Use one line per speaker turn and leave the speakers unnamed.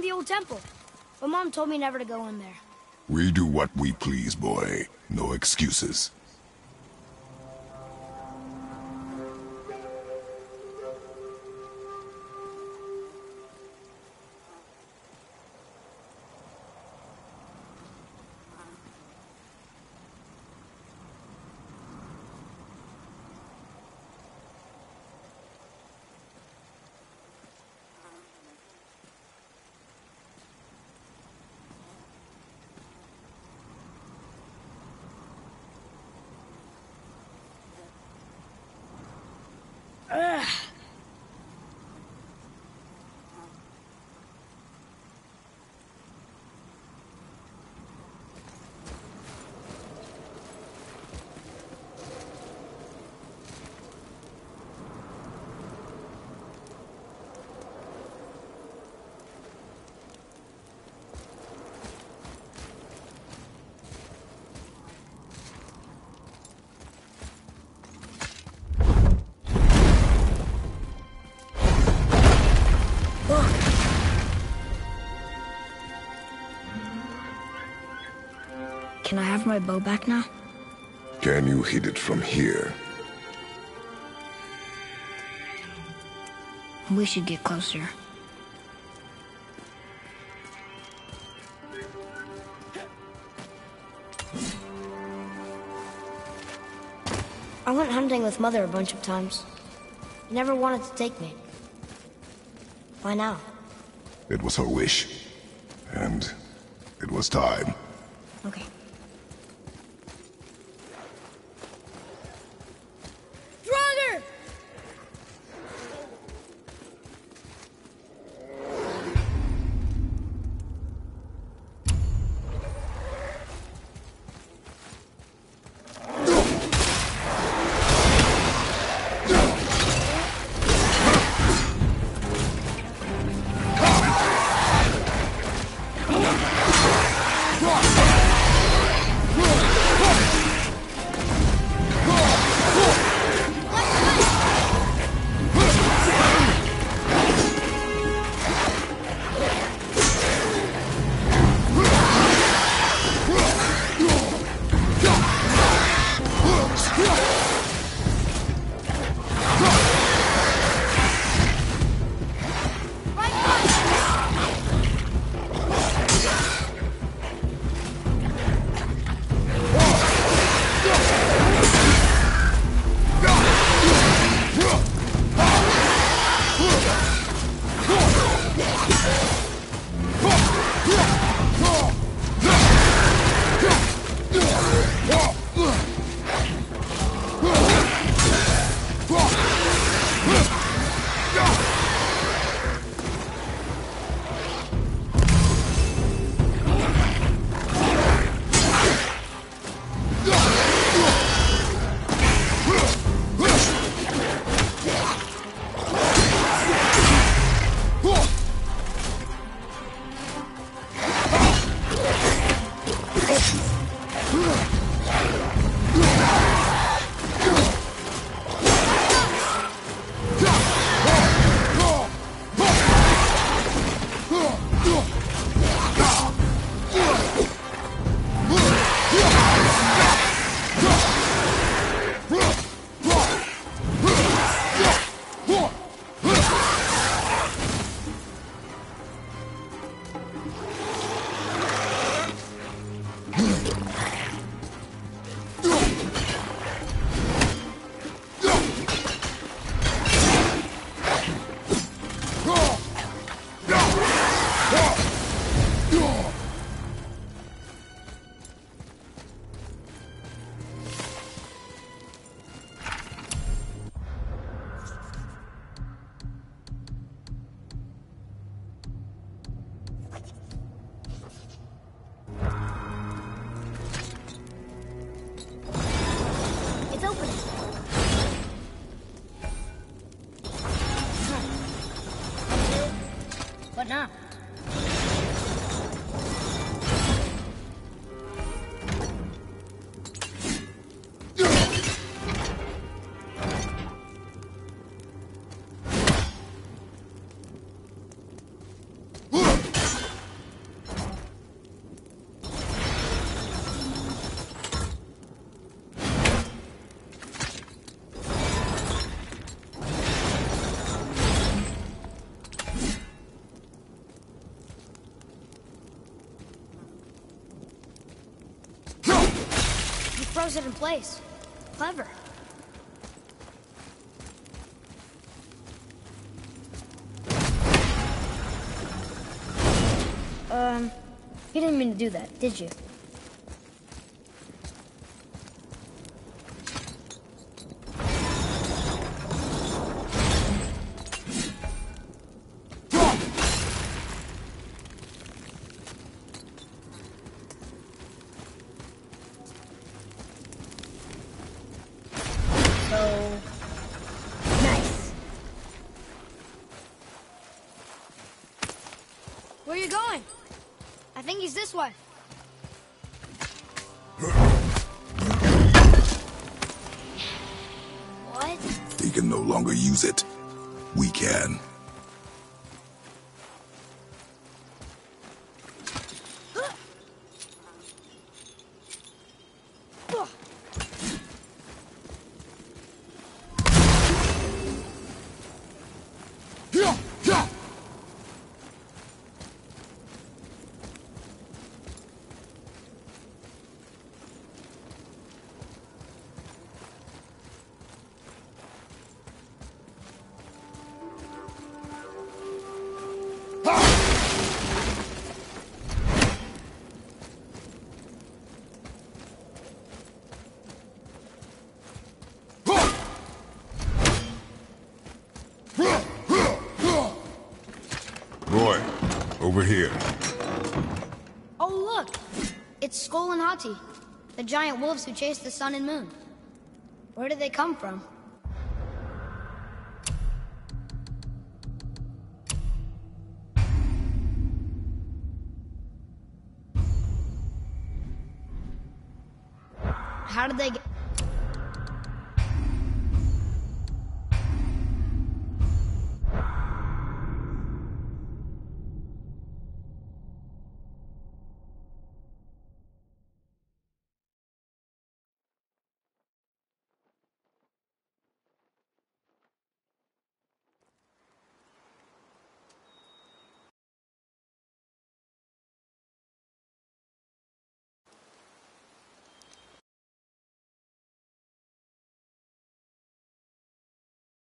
found the old temple, but Mom told me never to go in there.
We do what we please, boy. No excuses.
Ugh.
Can I have my bow back now?
Can you hit it from here?
We should get closer.
I went hunting with Mother a bunch of times. She never wanted to take me. Why now?
It was her wish. And it was time.
Okay. Draugr! now. froze it in place. Clever. You didn't mean to do that, did you? Nice. Where are you going? I think he's this way. What?
He can no longer use it. We can. Roy, over here.
Oh, look! It's Skull and Hati, the giant wolves who chased the sun and moon. Where did they come from? How did they get...